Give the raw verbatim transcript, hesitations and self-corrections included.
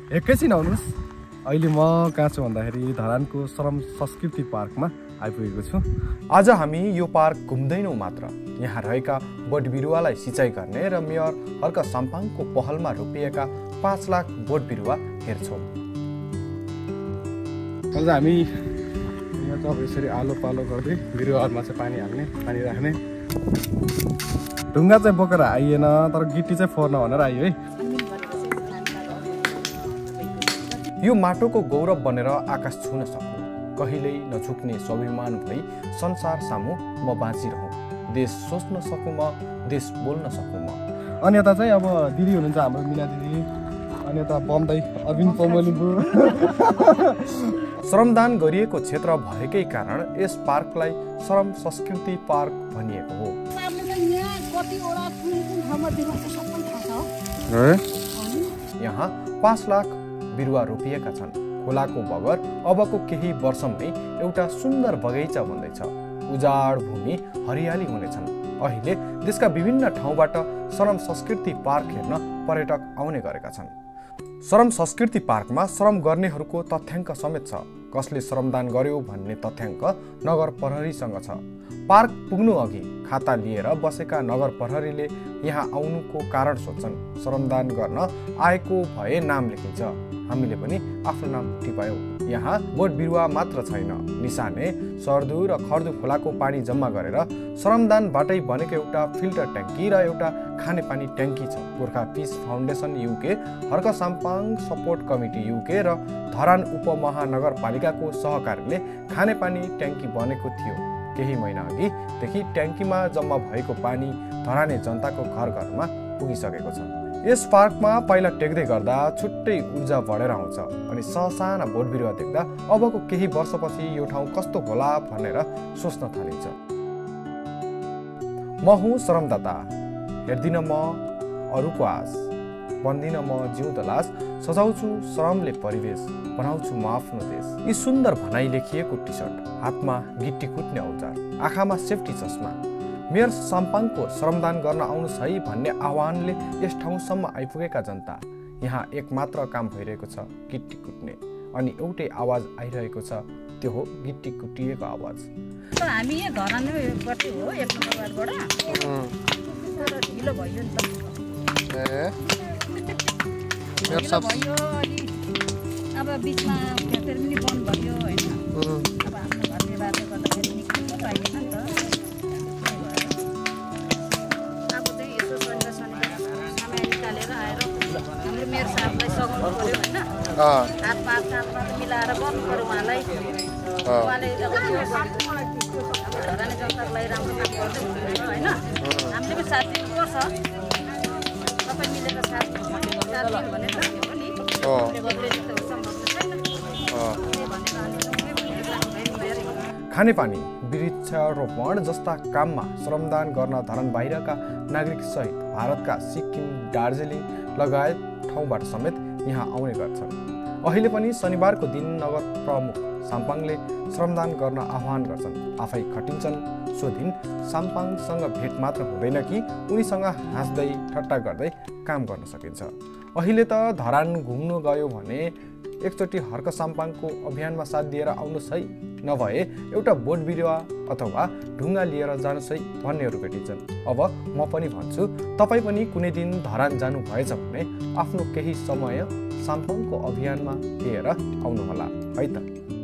एकैछिन आउनुहोस्। अहिले म कहाँ छु भन्दाखेरि धरानको श्रम संस्कृति पार्कमा आइपुगेको छु। आज हामी यो पार्क घुम्दैनौँ मात्र, यहाँ रहेका बोट बिरुवालाई सिँचाइ गर्ने र मेयर हर्क साम्पाङको पहलमा रोपिएका पाँच लाख बोट बिरुवा हेर्छौँ। आज हामी यहाँ त अब यसरी आलो पालो गर्दै बिरुवाहरूमा चाहिँ पानी हाल्ने, पानी राख्ने। ढुङ्गा चाहिँ बोकेर आइएन, तर गिटी चाहिँ फोर्न भनेर आयो है। यो माटोको गौरव बनेर आकाश छुन सकूँ, कहिल्यै नझुक्ने स्वाभिमान भई संसार सामु म बाँचिरहँ। देश सोच्न सकूँ म, देश बोल्न सकूँ म। अनि यता चाहिँ अब दिदी हुनुहुन्छ हाम्रो मिना दिदी, अनि यता बम्दै अरविन्द पौमलिम्बु। श्रमदान गरिएको क्षेत्र भएकै कारण यस पार्कलाई श्रम संस्कृति पार्क भनिएको हो। यहाँ पाँच लाख बिरुवा रोपिएका छन्। खोलाको बगर अबको केही वर्षमै एउटा सुन्दर बगैँचा बन्दैछ। उजाड भूमि हरियाली हुनेछन्। अहिले देशका विभिन्न ठाउँबाट श्रम संस्कृति पार्क हेर्न पर्यटक आउने गरेका छन्। श्रम संस्कृति पार्कमा श्रम गर्नेहरूको तथ्याङ्क समेत छ। कसले श्रमदान गर्यो भन्ने तथ्याङ्क नगर प्रहरीसँग छ। पार्क पुग्नु अघि खाता लिएर बसेका नगर प्रहरीले यहाँ आउनुको कारण सोध्छन्। श्रमदान गर्न आएको भए नाम लेखिन्छ। हामीले पनि आफ्नो नाम टिपायौँ। यहाँ बोट बिरुवा मात्र छैन, निसाने, सर्दु र खर्दु खोलाको पानी जम्मा गरेर श्रमदानबाटै बनेको एउटा फिल्टर ट्याङ्की र एउटा खानेपानी ट्याङ्की छ। Gorkha peace foundation UK, Harka Sampang support committee UK र धरान उपमहानगरपालिकाको सहकार्यले खानेपानी ट्याङ्की बनेको थियो। केही महिना अघिदेखि ट्याङ्कीमा जम्मा भएको पानी धराने जनताको घर घरमा पुगिसकेको छ। यस पार्कमा पाइला टेक्दै गर्दा छुट्टै ऊर्जा बढेर आउँछ अनि ससाना बोट बिरुवा देख्दा अबको केही वर्षपछि यो ठाउँ कस्तो होला भनेर सोच्न थालिन्छ। म हुँ श्रमदाता, हेर्दिन म अरूको आश, बन्दिन म जिउँदो लास, सजाउँछु श्रमले परिवेश, बनाउँछु म आफ्नो देश। यी सुन्दर भनाइ लेखिएको टी सर्ट, हातमा गिट्टी कुट्ने औजार, आँखामा सेफ्टी चस्मा। मेयर साम्पाङको श्रमदान गर्न आउनुहोस् है भन्ने आह्वानले यस ठाउँसम्म आइपुगेका जनता। यहाँ एक मात्र काम भइरहेको छ, गिट्टी कुट्ने, अनि एउटै आवाज आइरहेको छ, त्यो हो गिट्टी कुटिएको आवाज। हामी यहाँ धरानैबाट हो, एक नम्बर वार्डबाट। तर ढिलो भयो नि त। ए ढिलो भयो अनि अब बिचमा फ्याक्ट्री पनि बन्द भयो होइन। अब हाम्रो घरले बाटो गर्दाखेरि निक्लिनु पाइएन नि त। अब चाहिँ यसो शनिबार शनिबार समय निकालेर आएर हाम्रो मेयर साहबलाई सघाउनु पऱ्यो होइन। हातमा हातमा मिलाएर गर्नु पऱ्यो उहाँलाई। उहाँले अब त्यो धराने जनताको लागि राम्रो काम गर्दै हुनुहुन्छ होइन। हामीले पनि साथ दिनुपर्छ। सबै मिलेर साथ साथ दिनु भने सक्यो नि। खानेपानी, वृक्षारोपण जस्ता काममा श्रमदान गर्न धरान बाहिरका नागरिक सहित भारतका सिक्किम, दार्जिलिङ लगायत ठाउँबाट समेत यहाँ आउने गर्छन्। अहिले पनि शनिबारको दिन नगर प्रमुख साम्पाङले श्रमदान गर्न आह्वान गर्छन्। आफै खटिन्छन्। सो दिन साम्पाङसँग भेट मात्र हुँदैन कि उनीसँग हाँस्दै ठट्टा गर्दै काम गर्न सकिन्छ। अहिले त धरान घुम्नु गयो भने एकचोटि हर्क साम्पाङको अभियानमा साथ दिएर आउनुहोस् है, नभए एउटा बोट बिरुवा अथवा ढुङ्गा लिएर जानुहोस् है भन्नेहरू भेटिन्छन्। अब म पनि भन्छु, तपाईँ पनि कुनै दिन धरान जानु भएछ भने आफ्नो केही समय साम्पाङको अभियानमा लिएर आउनुहोला है त।